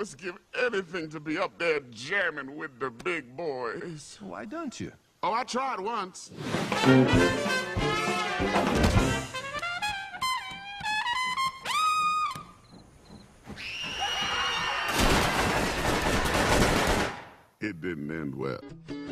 almost give anything to be up there jamming with the big boys. Why don't you? Oh, I tried once. It didn't end well.